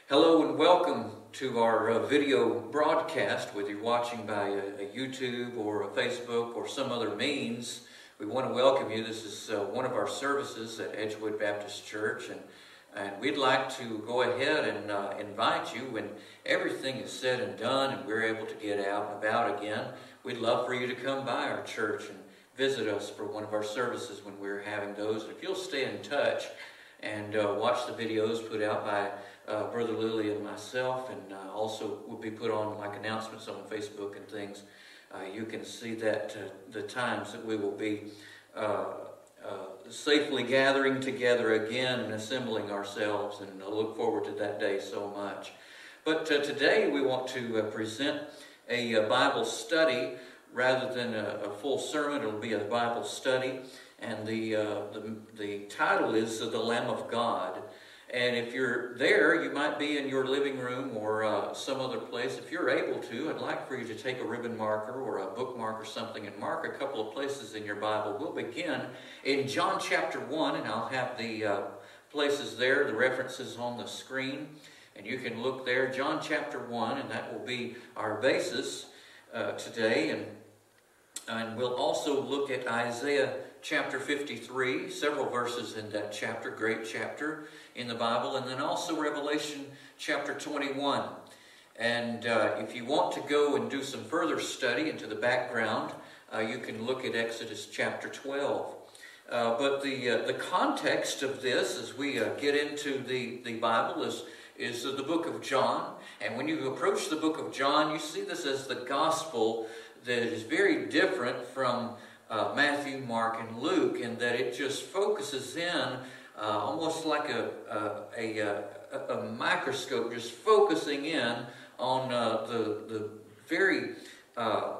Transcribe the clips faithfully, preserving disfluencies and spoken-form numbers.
Hello and welcome to our uh, video broadcast, whether you're watching by a, a YouTube or a Facebook or some other means. We want to welcome you. This is uh, one of our services at Edgewood Baptist Church, and, and we'd like to go ahead and uh, invite you when everything is said and done and we're able to get out and about again. We'd love for you to come by our church and visit us for one of our services when we're having those. And if you'll stay in touch and uh, watch the videos put out by Uh, Brother Lilly and myself, and uh, also will be put on like announcements on Facebook and things. Uh, you can see that uh, the times that we will be uh, uh, safely gathering together again and assembling ourselves, and I look forward to that day so much. But uh, today we want to uh, present a, a Bible study rather than a, a full sermon. It'll be a Bible study, and the uh, the, the title is uh, The Lamb of God. And if you're there, you might be in your living room or uh, some other place. If you're able to, I'd like for you to take a ribbon marker or a bookmark or something and mark a couple of places in your Bible. We'll begin in John chapter one, and I'll have the uh, places there, the references on the screen, and you can look there. John chapter one, and that will be our basis uh, today. And, and we'll also look at Isaiah chapter fifty-three, several verses in that chapter, great chapter in the Bible, and then also Revelation chapter twenty-one. And uh, if you want to go and do some further study into the background, uh, you can look at Exodus chapter twelve. Uh, but the uh, the context of this, as we uh, get into the, the Bible, is, is uh, the book of John. And when you approach the book of John, you see this as the gospel that is very different from Uh, Matthew, Mark, and Luke, in that it just focuses in uh, almost like a, a, a, a microscope, just focusing in on uh, the, the very uh,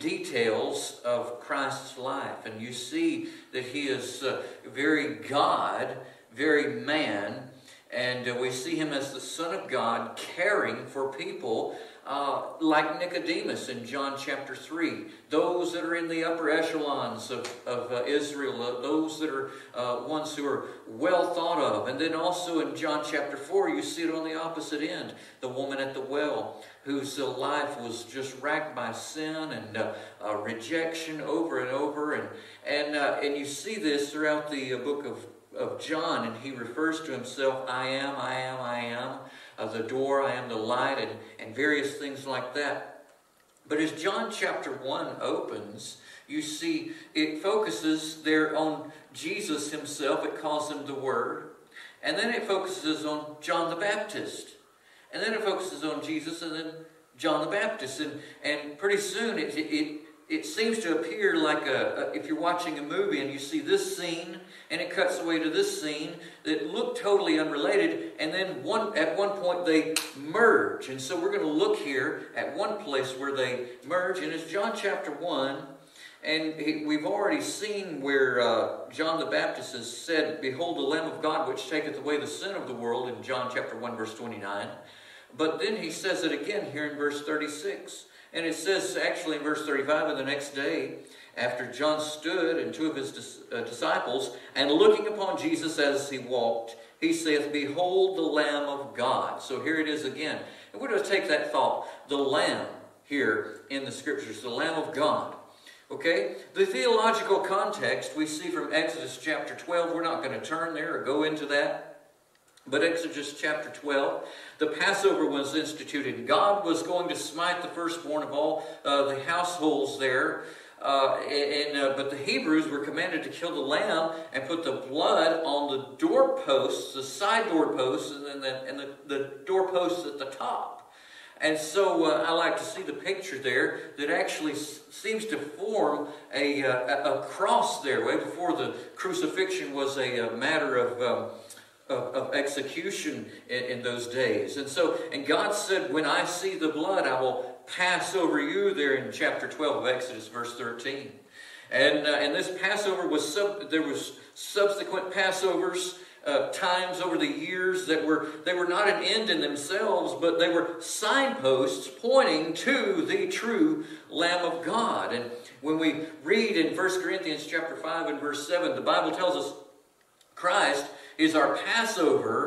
details of Christ's life. And you see that he is uh, very God, very man, and uh, we see him as the Son of God caring for people Uh, like Nicodemus in John chapter three, those that are in the upper echelons of, of uh, Israel, uh, those that are uh, ones who are well thought of. And then also in John chapter four, you see it on the opposite end, the woman at the well, whose uh, life was just racked by sin and uh, uh, rejection over and over. And, and, uh, and you see this throughout the uh, book of, of John, and he refers to himself, I am, I am, I am. Uh, the door, I am the light, and, and various things like that. But as John chapter one opens, you see it focuses there on Jesus himself. It calls him the Word. And then it focuses on John the Baptist. And then it focuses on Jesus and then John the Baptist. And, and pretty soon it, it, it seems to appear like a, a, if you're watching a movie and you see this scene and it cuts away to this scene that look totally unrelated, and then one at one point they merge. And so we're going to look here at one place where they merge, and it's John chapter one, and he, we've already seen where uh, John the Baptist has said, "Behold the Lamb of God, which taketh away the sin of the world," in John chapter one, verse twenty-nine. But then he says it again here in verse thirty-six. And it says actually in verse thirty-five, "And the next day, after John stood and two of his dis uh, disciples, and looking upon Jesus as he walked, he saith, Behold the Lamb of God." So here it is again. And we're going to take that thought, the Lamb here in the Scriptures, the Lamb of God. Okay? The theological context we see from Exodus chapter twelve. We're not going to turn there or go into that. But Exodus chapter twelve, the Passover was instituted. God was going to smite the firstborn of all uh, the households there. Uh, and, uh, but the Hebrews were commanded to kill the lamb and put the blood on the doorposts, the side doorposts, and then the, and the, the doorposts at the top. And so uh, I like to see the picture there that actually seems to form a, uh, a cross there. Way before the crucifixion was a, a matter of... Um, Of, of execution in, in those days. And so, and God said, when I see the blood, I will pass over you, there in chapter twelve of Exodus, verse thirteen. And, uh, and this Passover was, sub, there was subsequent Passovers, uh, times over the years that were, they were not an end in themselves, but they were signposts pointing to the true Lamb of God. And when we read in First Corinthians chapter five and verse seven, the Bible tells us Christ is our Passover,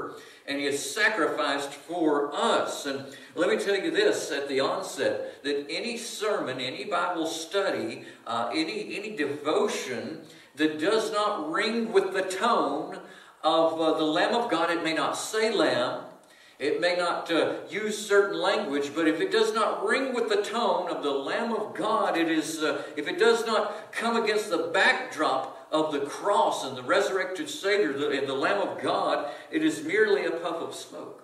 and He has sacrificed for us. And let me tell you this at the onset, that any sermon, any Bible study, uh, any, any devotion that does not ring with the tone of uh, the Lamb of God, it may not say Lamb, it may not uh, use certain language, but if it does not ring with the tone of the Lamb of God, it is, uh, if it does not come against the backdrop of the cross and the resurrected Savior and the Lamb of God, it is merely a puff of smoke.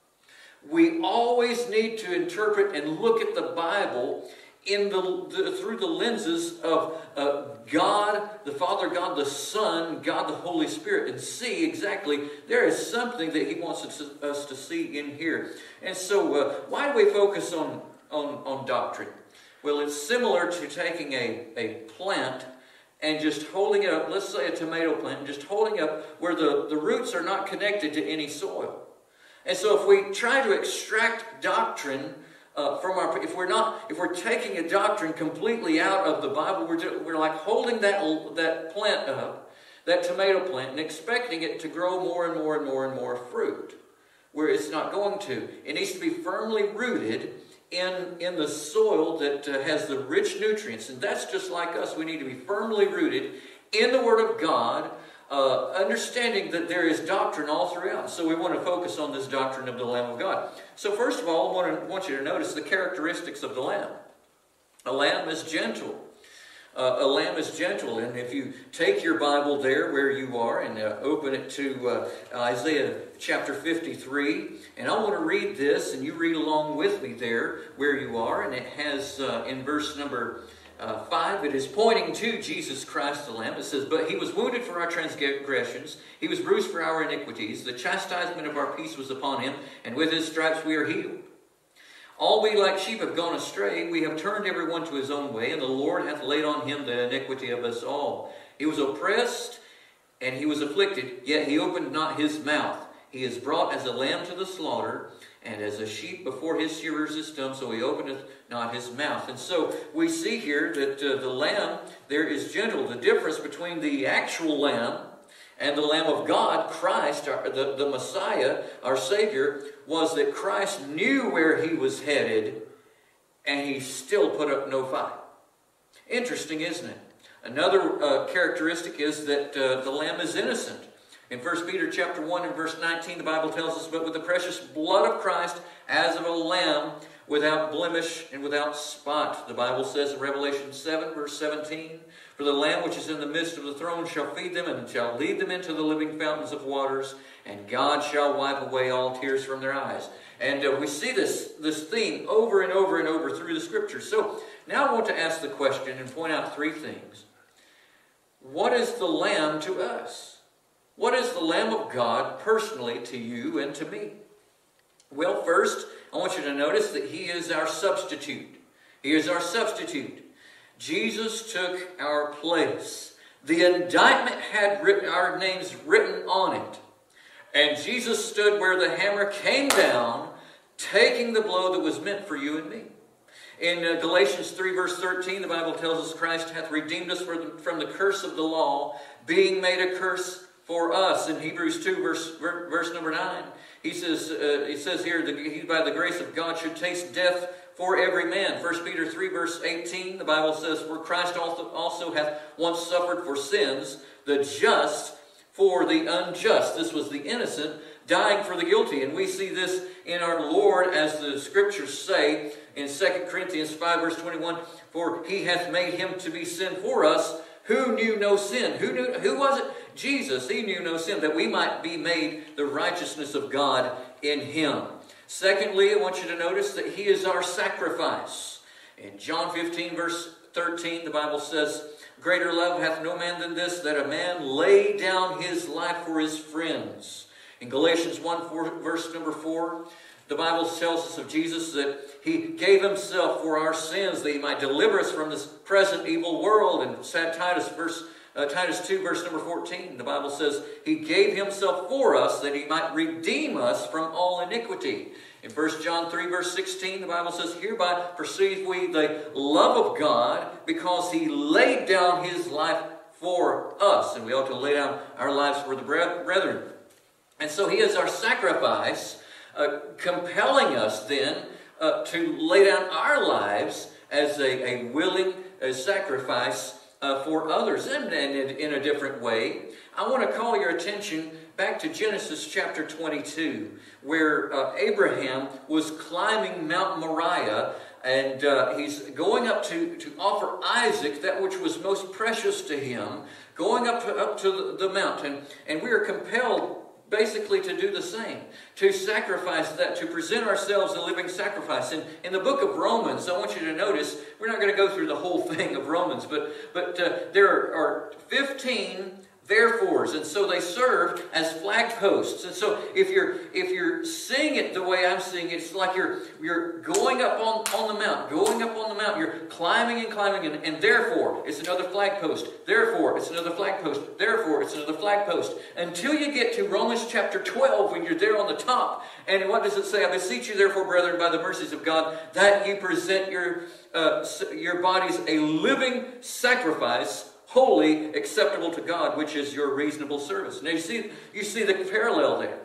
We always need to interpret and look at the Bible in the, the through the lenses of uh, God, the Father, God the Son, God the Holy Spirit, and see exactly there is something that He wants us to, us to see in here. And so, uh, why do we focus on, on, on doctrine? Well, it's similar to taking a, a plant and just holding it up, let's say a tomato plant, and just holding it up where the, the roots are not connected to any soil. And so if we try to extract doctrine uh, from our, if we're not, if we're taking a doctrine completely out of the Bible, we're, just, we're like holding that, that plant up, that tomato plant, and expecting it to grow more and more and more and more fruit, where it's not going to. It needs to be firmly rooted in, in the soil that uh, has the rich nutrients. And that's just like us. We need to be firmly rooted in the Word of God, uh, understanding that there is doctrine all throughout. So we want to focus on this doctrine of the Lamb of God. So first of all, I want, to, want you to notice the characteristics of the lamb. A lamb is gentle. Uh, a lamb is gentle, and if you take your Bible there where you are and uh, open it to uh, Isaiah chapter fifty-three, and I want to read this, and you read along with me there where you are, and it has uh, in verse number uh, five, it is pointing to Jesus Christ the Lamb. It says, "But He was wounded for our transgressions, He was bruised for our iniquities, the chastisement of our peace was upon Him, and with His stripes we are healed. All we like sheep have gone astray. We have turned every one to his own way, and the Lord hath laid on Him the iniquity of us all. He was oppressed, and He was afflicted, yet He opened not His mouth. He is brought as a lamb to the slaughter, and as a sheep before his shearers is dumb, so He openeth not His mouth." And so we see here that uh, the lamb there is gentle. The difference between the actual lamb and the Lamb of God, Christ, our, the, the Messiah, our Savior, was that Christ knew where He was headed, and He still put up no fight. Interesting, isn't it? Another uh, characteristic is that uh, the Lamb is innocent. In First Peter chapter one and verse nineteen, the Bible tells us, "But with the precious blood of Christ, as of a lamb, without blemish and without spot." The Bible says in Revelation seven, verse seventeen, "For the Lamb which is in the midst of the throne shall feed them, and shall lead them into the living fountains of waters, and God shall wipe away all tears from their eyes." And uh, we see this, this theme over and over and over through the Scriptures. So now I want to ask the question and point out three things. What is the Lamb to us? What is the Lamb of God personally to you and to me? Well, first, I want you to notice that He is our substitute. He is our substitute. Jesus took our place. The indictment had written, our names written on it. And Jesus stood where the hammer came down, taking the blow that was meant for you and me. In uh, Galatians three, verse thirteen, the Bible tells us, "Christ hath redeemed us from the curse of the law, being made a curse for us." In Hebrews two, verse, verse number nine, he says, uh, he says here, that He by the grace of God should taste death for every man. First Peter three, verse eighteen, the Bible says, "For Christ also, also hath once suffered for sins, the just for the unjust." This was the innocent dying for the guilty. And we see this in our Lord, as the Scriptures say in Second Corinthians five, verse twenty-one, "For He hath made Him to be sin for us, who knew no sin." Who knew? Who was it? Jesus. He knew no sin, that we might be made the righteousness of God in Him. Secondly, I want you to notice that He is our sacrifice. In John fifteen, verse thirteen, the Bible says, "Greater love hath no man than this, that a man lay down his life for his friends." In Galatians one, four, verse number four, the Bible tells us of Jesus that He gave Himself for our sins, that He might deliver us from this present evil world. And Titus, verse, uh, Titus two, verse number fourteen, the Bible says, "He gave Himself for us, that He might redeem us from all iniquity." In First John three, verse sixteen, the Bible says, "Hereby perceive we the love of God, because He laid down His life for us." And we ought to lay down our lives for the brethren. And so he is our sacrifice, uh, compelling us then uh, to lay down our lives as a, a willing uh, sacrifice uh, for others. And, and in a different way, I want to call your attention back to Genesis chapter twenty-two, where uh, Abraham was climbing Mount Moriah, and uh, he's going up to, to offer Isaac that which was most precious to him, going up to, up to the, the mountain, and we are compelled basically to do the same, to sacrifice that, to present ourselves a living sacrifice. And in the book of Romans, I want you to notice, we're not going to go through the whole thing of Romans, but, but uh, there are fifteen therefores, and so they serve as flag posts. And so if you're if you're seeing it the way I'm seeing it, it's like you're you're going up on, on the mount, going up on the mount, you're climbing and climbing, and, and therefore it's another flag post, therefore it's another flag post, therefore it's another flag post, until you get to Romans chapter twelve, when you're there on the top. And what does it say? I beseech you therefore, brethren, by the mercies of God, that you present your uh, your bodies a living sacrifice, holy, acceptable to God, which is your reasonable service. Now you see, you see the parallel there.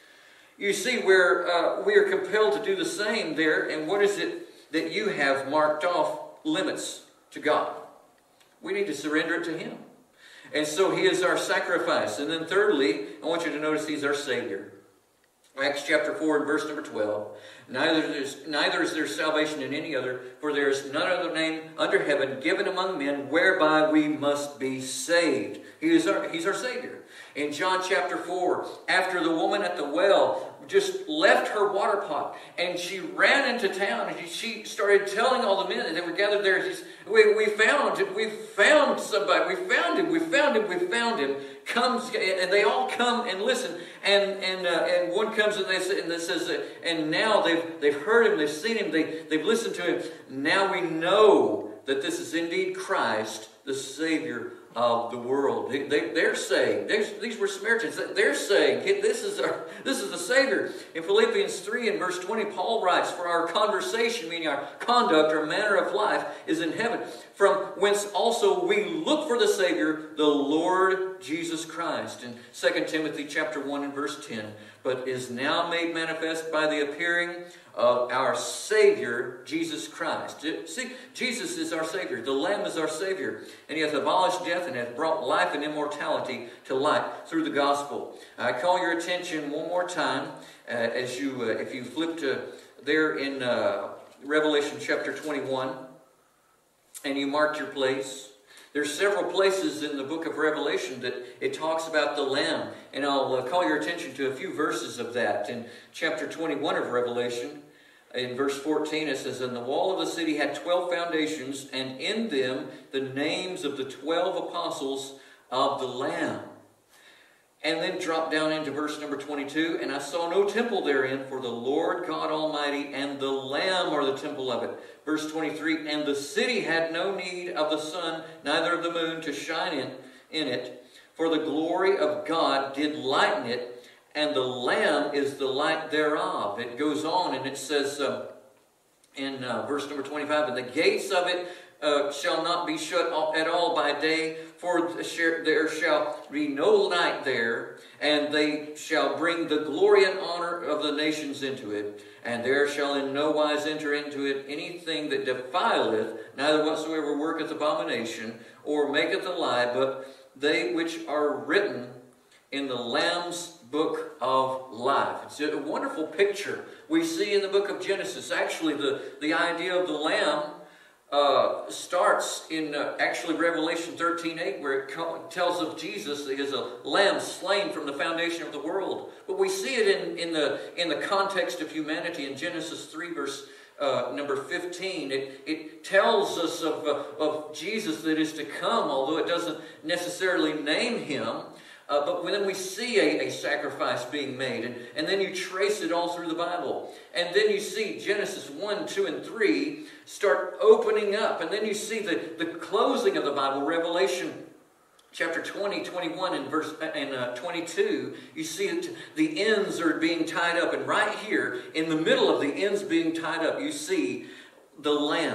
You see where uh, we are compelled to do the same there. And what is it that you have marked off limits to God? We need to surrender it to Him. And so He is our sacrifice. And then thirdly, I want you to notice He's our Savior. Acts chapter four and verse number twelve. Neither is, neither is there salvation in any other, for there is none other name under heaven given among men whereby we must be saved. He is our, he's our Savior. In John chapter four, after the woman at the well just left her water pot and she ran into town and she started telling all the men that were gathered there, she said, we, we found him, we found somebody, we found him, we found him, we found him. Comes, and they all come and listen, and and uh, and one comes and they say, and it says, uh, and now they've they've heard him, they've seen him, they they've listened to him. Now we know that this is indeed Christ, the Savior of the world. They, they, they're saying, these were Samaritans, they're saying, this is our, this is the Savior. In Philippians three and verse twenty, Paul writes, for our conversation, meaning our conduct or manner of life, is in heaven, from whence also we look for the Savior, the Lord Jesus Christ. In Second Timothy chapter one and verse ten, but is now made manifest by the appearing of our Savior, Jesus Christ. See, Jesus is our Savior. The Lamb is our Savior. And He hath abolished death and hath brought life and immortality to light through the gospel. I call your attention one more time, uh, as you, uh, if you flip to there in uh, Revelation chapter twenty-one, and you marked your place. There's several places in the book of Revelation that it talks about the Lamb. And I'll uh, call your attention to a few verses of that. In chapter twenty-one of Revelation, in verse fourteen, it says, and the wall of the city had twelve foundations, and in them the names of the twelve apostles of the Lamb. And then drop down into verse number twenty-two, and I saw no temple therein, for the Lord God Almighty and the Lamb are the temple of it. Verse twenty-three, and the city had no need of the sun, neither of the moon to shine in, in it, for the glory of God did lighten it, and the Lamb is the light thereof. It goes on and it says uh, in uh, verse number twenty-five, and the gates of it uh, shall not be shut at all by day, for there shall be no night there, and they shall bring the glory and honor of the nations into it. And there shall in no wise enter into it anything that defileth, neither whatsoever worketh abomination, or maketh a lie, but they which are written in the Lamb's book of life. It's a wonderful picture we see in the book of Genesis. Actually, the, the idea of the Lamb uh, starts in uh, actually Revelation thirteen eight, where it tells of Jesus as a lamb slain from the foundation of the world. But we see it in, in, the, in the context of humanity in Genesis three, verse uh, number fifteen. It, it tells us of, uh, of Jesus that is to come, although it doesn't necessarily name Him. Uh, but then we see a, a sacrifice being made, and, and then you trace it all through the Bible. And then you see Genesis one, two, and three start opening up. And then you see the, the closing of the Bible, Revelation chapter twenty, twenty-one, and verse and uh, twenty-two. You see that the ends are being tied up. And right here, in the middle of the ends being tied up, you see the Lamb.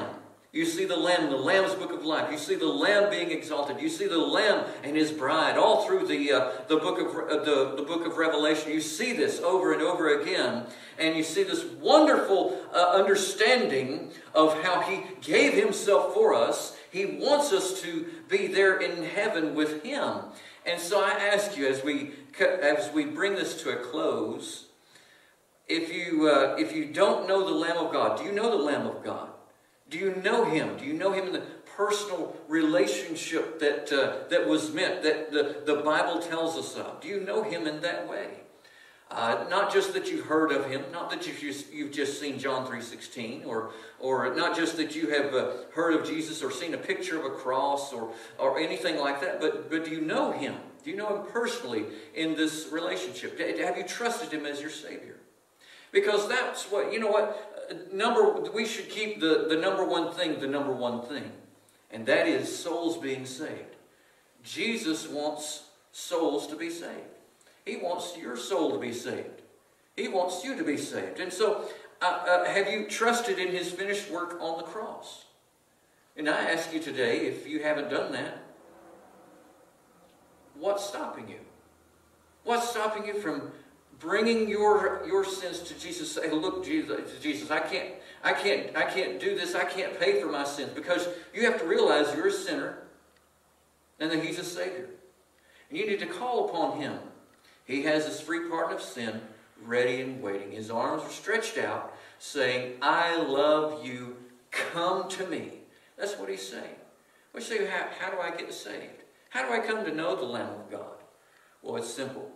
You see the Lamb, the Lamb's Book of Life. You see the Lamb being exalted. You see the Lamb and His bride all through the uh, the book of uh, the the book of Revelation. You see this over and over again, and you see this wonderful uh, understanding of how He gave Himself for us. He wants us to be there in heaven with Him. And so I ask you, as we as we bring this to a close, if you uh, if you don't know the Lamb of God, do you know the Lamb of God? Do you know Him? Do you know Him in the personal relationship that uh, that was meant, that the, the Bible tells us of? Do you know Him in that way? Uh, not just that you've heard of Him, not that you've just, you've just seen John three sixteen, or, or not just that you have uh, heard of Jesus or seen a picture of a cross or, or anything like that, but, but do you know Him? Do you know Him personally in this relationship? Have you trusted Him as your Savior? Because that's what, you know what, number we should keep the, the number one thing, the number one thing. And that is souls being saved. Jesus wants souls to be saved. He wants your soul to be saved. He wants you to be saved. And so, uh, uh, have you trusted in His finished work on the cross? And I ask you today, if you haven't done that, what's stopping you? What's stopping you from bringing your your sins to Jesus? Say, look, Jesus, Jesus, I can't, I can't, I can't do this. I can't pay for my sins, because you have to realize you're a sinner, and that He's a Savior, and you need to call upon Him. He has His free pardon of sin ready and waiting. His arms are stretched out, saying, "I love you. Come to me." That's what He's saying. We say, how, how do I get saved? How do I come to know the Lamb of God? Well, it's simple.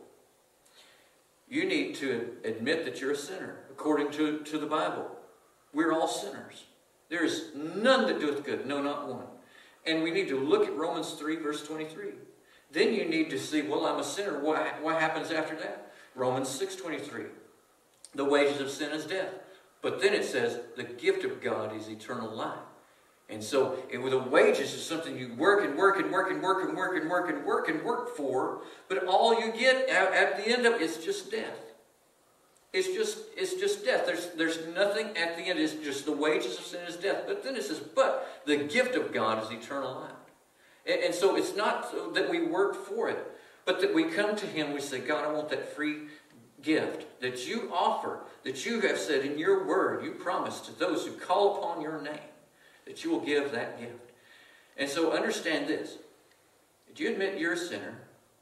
You need to admit that you're a sinner, according to, to the Bible. We're all sinners. There is none that doeth good, no, not one. And we need to look at Romans three, verse twenty-three. Then you need to see, well, I'm a sinner. What, what happens after that? Romans six, twenty-three. The wages of sin is death. But then it says, the gift of God is eternal life. And so, it, the wages is something you work and work and work and work and work and work and work and work for, but all you get at, at the end of it is just death. It's just, it's just death. There's, there's nothing at the end. It's just the wages of sin is death. But then it says, but the gift of God is eternal life. And, and so it's not so that we work for it, but that we come to Him, we say, God, I want that free gift that you offer, that you have said in your word, you promised to those who call upon your name, that you will give that gift. And so understand this. If you admit you're a sinner,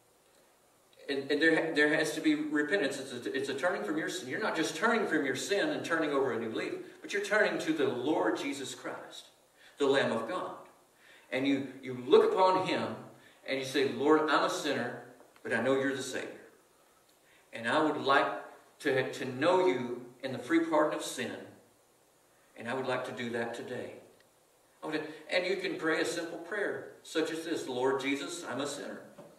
and, and there, there has to be repentance. It's a, it's a turning from your sin. You're not just turning from your sin and turning over a new leaf, but you're turning to the Lord Jesus Christ, the Lamb of God. And you, you look upon Him and you say, Lord, I'm a sinner, but I know you're the Savior. And I would like to, to know you in the free pardon of sin. And I would like to do that today. And you can pray a simple prayer, such as this: Lord Jesus, I'm a sinner,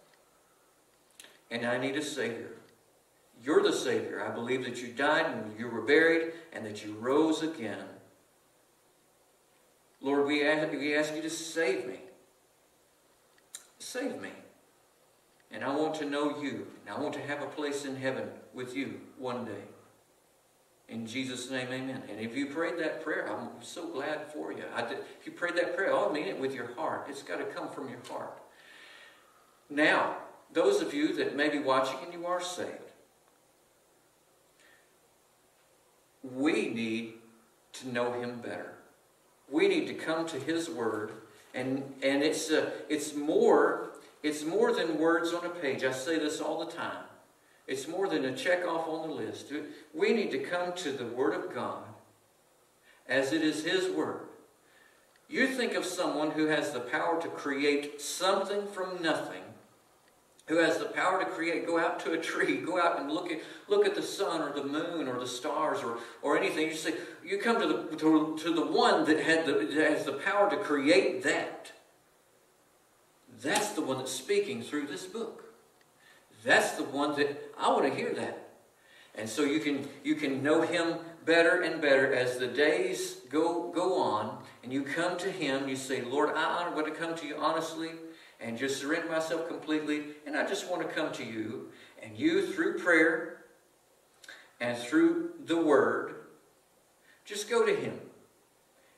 and I need a Savior. You're the Savior. I believe that you died and you were buried and that you rose again. Lord, we ask, we ask you to save me. Save me. And I want to know you. And I want to have a place in heaven with you one day. In Jesus' name, amen. And if you prayed that prayer, I'm so glad for you. I did, if you prayed that prayer, I mean it with your heart. It's got to come from your heart. Now, those of you that may be watching and you are saved, we need to know Him better. We need to come to His Word, and and it's uh, it's more it's more than words on a page. I say this all the time. It's more than a check off on the list. We need to come to the Word of God as it is His Word. You think of someone who has the power to create something from nothing, who has the power to create, go out to a tree, go out and look at look at the sun or the moon or the stars or, or anything. You say, you come to the to, to the one that had the that has the power to create that. That's the one that's speaking through this book. That's the one that I want to hear that. And so you can you can know Him better and better as the days go go on, and you come to Him, you say, Lord, I want to come to you honestly and just surrender myself completely, and I just want to come to you. And you, through prayer and through the Word, just go to Him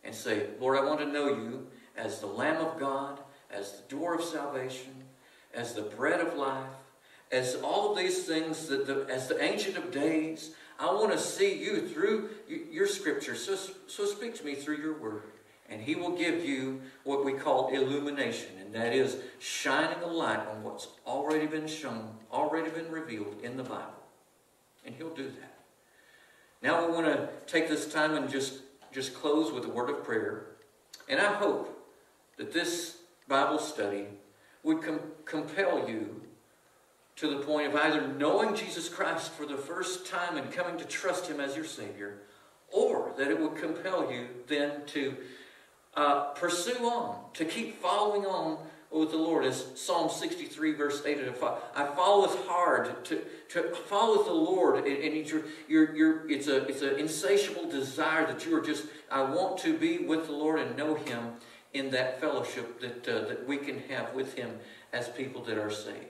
and say, Lord, I want to know you as the Lamb of God, as the door of salvation, as the bread of life, as all of these things, that the, as the Ancient of Days. I want to see you through your Scripture. So, so speak to me through your Word. And He will give you what we call illumination, and that is shining a light on what's already been shown, already been revealed in the Bible. And He'll do that. Now we want to take this time and just, just close with a word of prayer. And I hope that this Bible study would com compel you to the point of either knowing Jesus Christ for the first time and coming to trust Him as your Savior, or that it would compel you then to uh, pursue on, to keep following on with the Lord. As Psalm sixty-three verse eight, I followeth hard to, to follow the Lord, and, and it's, your, your, your, it's a it's an insatiable desire that you are just, I want to be with the Lord and know Him in that fellowship that, uh, that we can have with Him as people that are saved.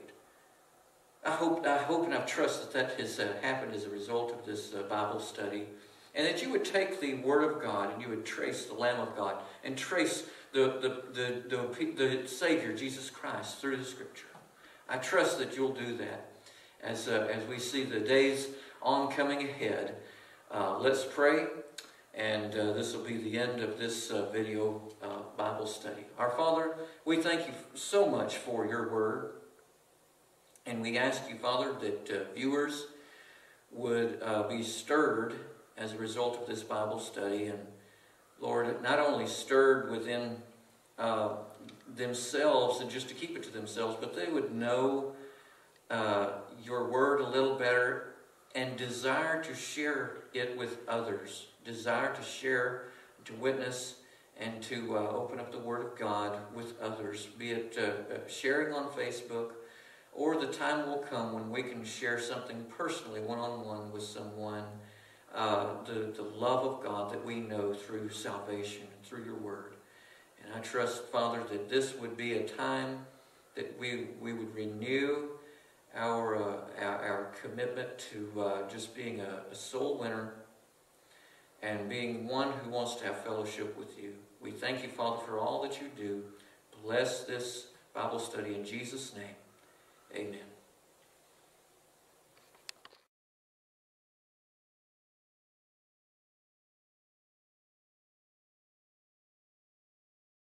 I hope, I hope and I trust that that has uh, happened as a result of this uh, Bible study, and that you would take the Word of God and you would trace the Lamb of God and trace the, the, the, the, the Savior, Jesus Christ, through the Scripture. I trust that you'll do that as, uh, as we see the days on coming ahead. Uh, let's pray, and uh, this will be the end of this uh, video uh, Bible study. Our Father, we thank you so much for your Word. And we ask you, Father, that uh, viewers would uh, be stirred as a result of this Bible study. And Lord, not only stirred within uh, themselves and just to keep it to themselves, but they would know uh, your Word a little better and desire to share it with others. Desire to share, to witness, and to uh, open up the Word of God with others. Be it uh, sharing on Facebook, or the time will come when we can share something personally, one-on-one with someone, uh, the, the love of God that we know through salvation and through your Word. And I trust, Father, that this would be a time that we, we would renew our, uh, our, our commitment to uh, just being a, a soul winner and being one who wants to have fellowship with you. We thank you, Father, for all that you do. Bless this Bible study in Jesus' name. Amen.